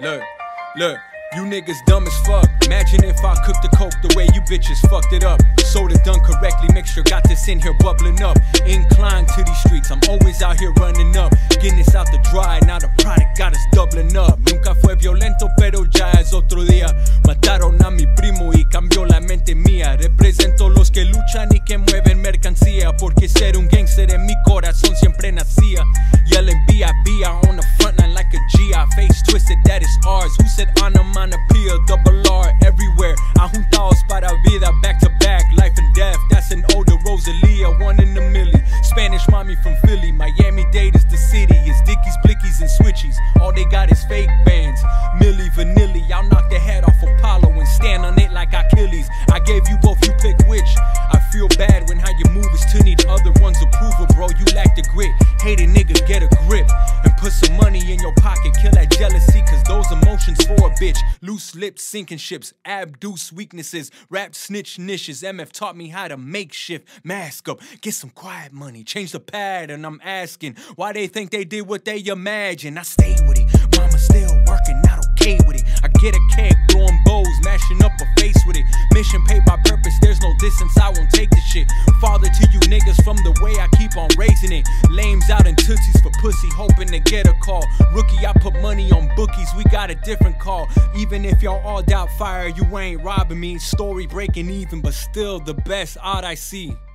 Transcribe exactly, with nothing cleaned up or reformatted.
Look, look, you niggas dumb as fuck. Imagine if I cooked the coke the way you bitches fucked it up. Soda done correctly, mixture got this in here bubbling up. Inclined to these streets, I'm always out here running up. Getting this out the dry, now the product got us doubling up. Nunca fue violento, pero ya es otro día. Mataron a mi primo y cambió la mente mía. Represento los que luchan y que mueven mercancía, porque ser un gangster en mi corazón siempre nacía. Yelling B I B I on the front line like a G I. Face twisted, that is ours. Who said onomatopoeia, double R everywhere? Ajuntados para vida, back to back, life and death. That's an older Rosalia, one in a milli. Spanish mommy from Philly, Miami-Dade is the city. It's Dickies, Blickies, and Switchies. All they got is fake bands. Milli Vanilli, I'll knock the head off Apollo and stand on it like Achilles. I gave you both, you pick which. I feel bad when how you move is to need other one's approval, bro. You lack the grit. Hate a nigga, get a grip and put some money in your pocket. Kill that jealousy, cause those emotions for a bitch. Loose lips, sinking ships, abduce weaknesses, rap snitch niches. M F taught me how to make shift, mask up, get some quiet money, change the pattern. I'm asking why they think they did what they imagine. I stay with it, mama still working out okay with it. I get a keg, throwing bows, mashing up a face with it. Mission paid by purpose, there's no distance, I won't take the shit. Father to you niggas from the way I keep on raising it. Lames out in tootsies for pussy, hoping to get a call. Rookie, I put money on bookies, we got a different call. Even if y'all all doubt fire, you ain't robbing me. Story breaking even, but still the best odd I see.